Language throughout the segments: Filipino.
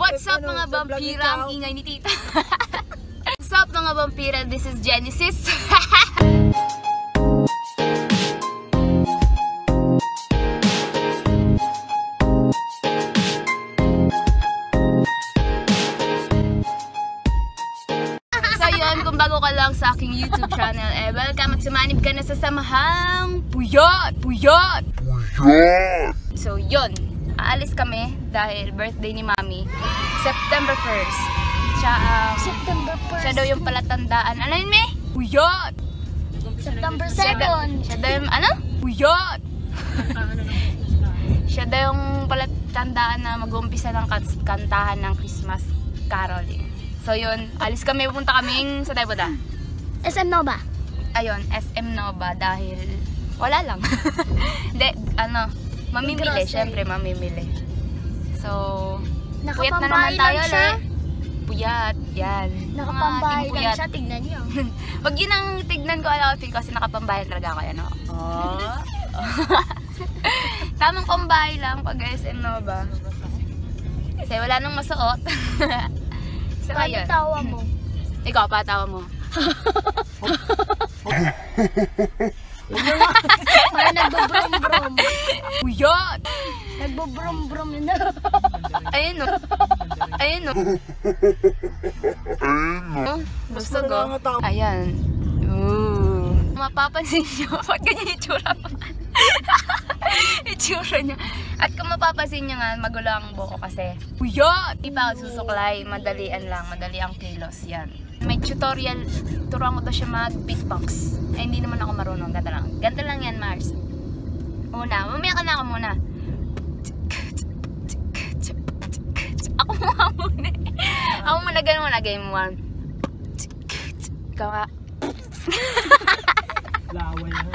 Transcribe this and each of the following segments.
What's up mga vampira? Ang ingay ni tita. What's up mga vampira? This is Genesis. So yun, kung bago ka lang sa aking YouTube channel, welcome at sumanib ka na sa Samahang Puyat! Puyat! Puyat! So yun, aalis kami dahil birthday ni Mami, September 1st. September 1st. Siya daw yung palatandaan. Ano yun, May? Puyat! September 2nd. Siya daw yung, ano? Puyat! Siya daw yung palatandaan na mag-uumpisa ng kantahan ng Christmas caroling. So yun, alis kami, pupunta kaming sa tayo ba? SM Nova. Ayun, SM Nova dahil wala lang. Hindi, ano, mamimili, syempre mamimili. So, puyat na naman tayo siya. Puyat, yan. Nakapambahay lang siya, tignan niyo. Wag yun ang tignan ko outfit kasi nakapambahay talaga ako yan, no? Oh. Tamang pambahay lang pag SM Nova. Kasi wala nang masuot. So, ayun. Tawa mo. Ikaw, patawa mo. Parang nagbobrom-brom. Puyat! Nagbobrom-brom yun. Ayun o. Ayun o. Gusto ko. Ayan. Ooh. Mapapansin nyo, ba't ganyan itsura pa? Itsura niya. At kung mapapansin nyo nga, magulo ang buko kasi. Puyat! Di pa ako susuklay, madalian lang, madali ang kilos. Yan. May tutorial, turuan ko daw siya mag-beatbox. Eh, hindi naman ako marunong. Ganda lang. Ganda lang yan, Mars. Una, mamaya ka na ako muna. Ako muna muna. Ako muna, ganun muna. Game 1. Ikaw nga. Laway na.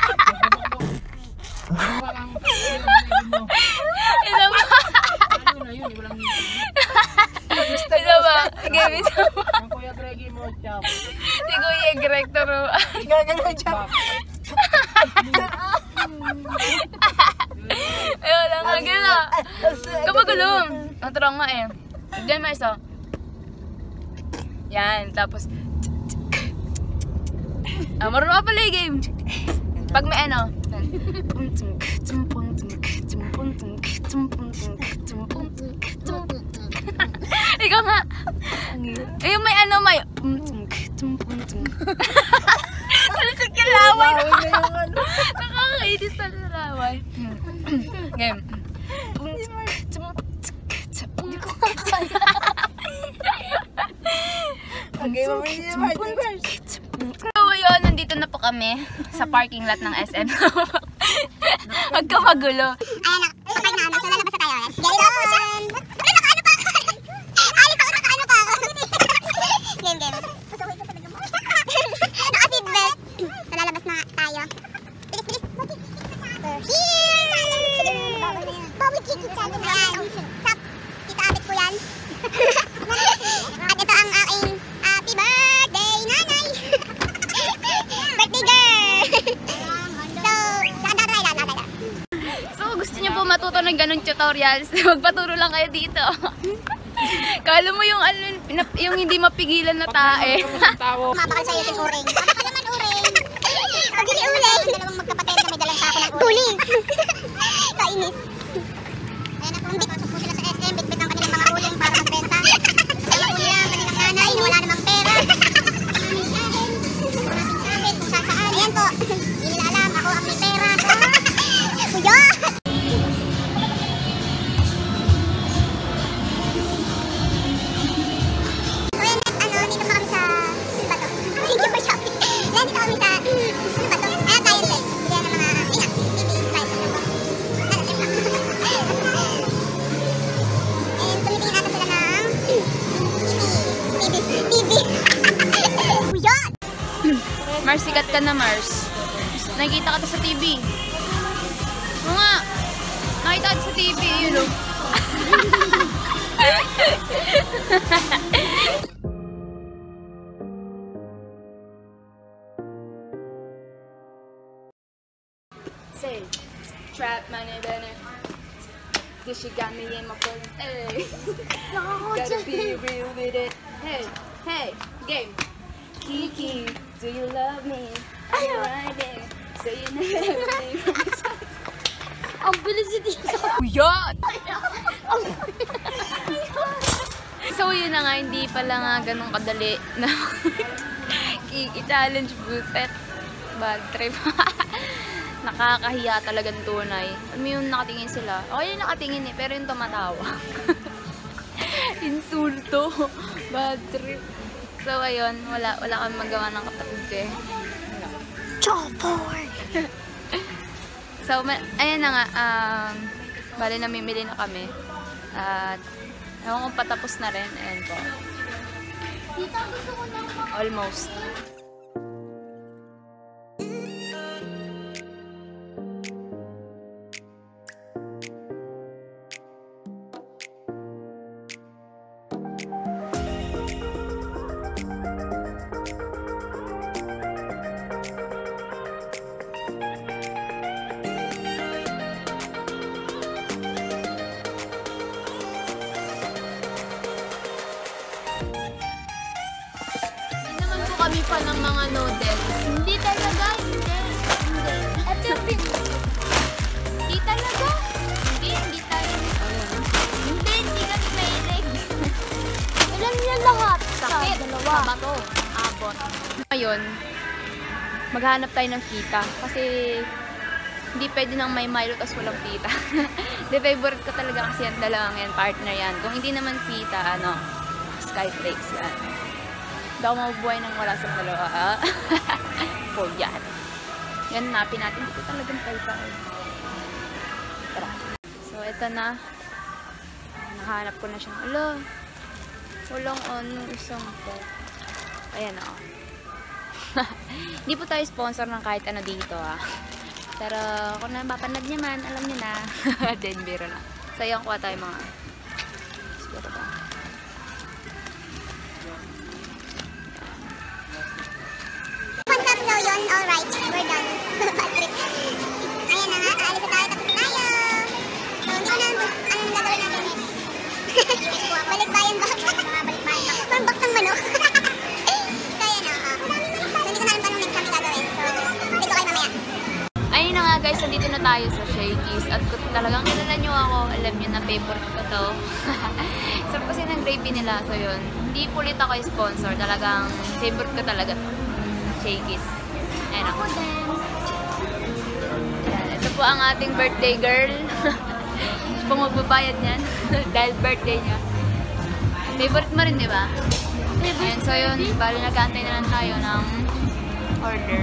Isa ba? Isa ba? Game isa ba? Ang Kuya Greggy mo, chap. Si Kuya Greg turo. Gagano, chap. Ayaw lang nga gila. Kapagulong. Naturang nga eh. Diyan mo isa. Yan. Tapos marunong ka pala yung game. Pag may ano. Ikaw nga. Yung may ano may. Talasig yung laway. Nakakainis na yung laway. Game. Hindi ko kaya. So yun, nandito na po kami sa parking lot ng SM. Magkamagulo. Ayan na, kapag na ano, so lalabas na tayo. Let's get it on! Ano, nakaano pa ako? Alis ako, nakaano pa ako. Game. Naka-seatbelt. So lalabas na tayo. Bilis. Here! Bawit kikit sa atin. Ayan. Sup, Tita Abit po yan. At ito ang aking happy birthday, nanay! Birthday girl! So, nakadala. So gusto niyo po matuto ng ganun tutorials, magpaturo lang kayo dito. Kala mo yung ano, yung hindi mapigilan na tae. Mapakal sa'yo yung uring. Mapakal naman uring. Pagkili uling. Dalawang magkapatid na may dalang sako ng uling. Kainis. Ayan na po, pasok po sila sa SM. Bitbit ang kanilang mga uling para magbenta. Alam po nila, kanilang nanay, wala namang pera. Kung saan. Ayan po. Hindi nila alam, ako ang may pera. Kuya! Mars, sikat ka na, Mars. Nakikita ka to sa TV. Oo nga. Nakita ka sa TV, yun o. Say, trap money, baby. Cause she got me in my phone. Hey. Gotta be real with it. Hey, hey, game. Kiki, do you love me? Are you right there? So you never leave me. Ang bilis ni Tita. Kuya! So yun na nga, hindi pala nga ganun kadali na Kiki-challenge buset. Bad trip. Nakakahiya talagang tunay. Alam mo yung nakatingin sila. Okay yung nakatingin eh, pero yung tumatawa. Insulto. Bad trip. So ayun, wala kami magawa ng kapatid ko eh. Chopper! So, ayan na nga, bali namimili na kami. At, ewan kung patapos na rin. Ayan po. Almost. Kami pa ng mga noodles. Hindi talaga, hindi. Ito yung Hindi talaga. Hindi tayo. Hindi kami mahilig. Alam niya lahat. Sakit. Dalawa. Sama to. Abot. Ngayon, maghanap tayo ng pita. Kasi, hindi pwede nang may Milo tas walang pita. The favorite ko talaga kasi yan, dalawang yan, partner yan. Kung hindi naman pita, Skyflakes yan. Daw mabubuhay nang wala sa dalawa. Po yan. Yan, napin natin. Dito talagang pita. Tara. So, ito na. Nahanap ko na siya. Ala, walang isang po. Ayan o. Hindi po tayo sponsor ng kahit ano dito Pero kung napapanood niya man, alam niyo na. Then, biro na. So, yung kuha tayo mga. Siguro ba? So yun, alright, we're done. Ayan na nga, aalis na tayo, tapos na tayo. So, hindi ko na anong gagawin natin balikbayan box. Parang box ng manok. So, ayan na. So, hindi ko na alam paano next kami gagawin. So, hindi ko kayo mamaya. Ayun na nga guys, nandito na tayo sa Shakey's. At kung talagang kilala nyo ako, alam nyo na favorite ko to. Sarap kasi ng gravy nila. So yun, hindi pulit ako sponsor. Talagang favorite ko talaga to. Shakey's. Ayan ako. Ayan, ito po ang ating birthday girl. Kung magbabayad niyan. Dahil birthday niya. Favorite mo rin, di ba? Ayan, so yun, bali nag-aantay na lang tayo ng order.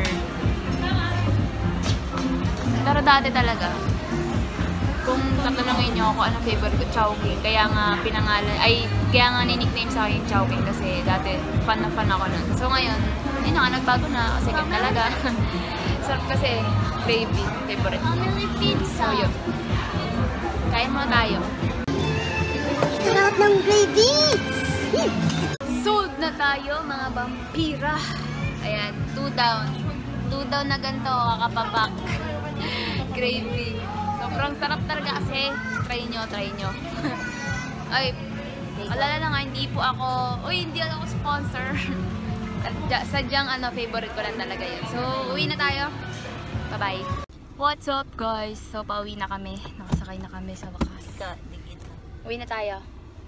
Pero dati talaga, kung tatanungin niyo ako anong favorite ko, Chowking. Kaya nga kaya nga ni-nickname sa akin Chowking kasi dati fan na fan ako nun. So ngayon, hindi na nga, nagbago na kasi ganun talaga. Sarap kasi, gravy, favorite. So yun. Kain muna tayo. Sarap ng gravy! Sold na tayo, mga vampira. Ayan, 2 down. 2 down na ganito, kakapapak. Gravy. Sobrang sarap talaga kasi. Try nyo. Ay, alala na nga, hindi po ako, hindi ako sponsor. Sadyang favorite ko lang talaga yun. So, uwi na tayo. Bye-bye. What's up guys? So, pauwi na kami. Nakasakay na kami sa wakas. Uwi na tayo.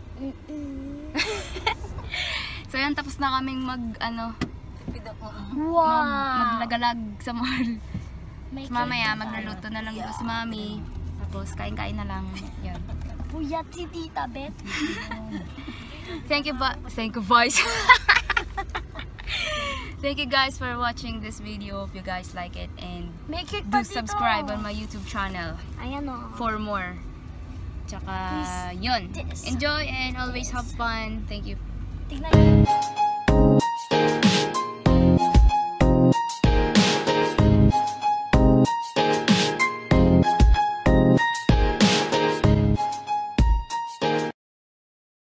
So, yan, tapos na kaming maglagalag sa mall. Mamaya, magluluto na lang doon si mami. Tapos, kain-kain na lang. Yan. Puyat si Tita Bet. Thank you guys. Thank you guys for watching this video. Hope you guys like it. And Make it do subscribe on my YouTube channel Ayan o. for more. Tsaka, yun. Enjoy and always have fun. Thank you. Tignan niyo.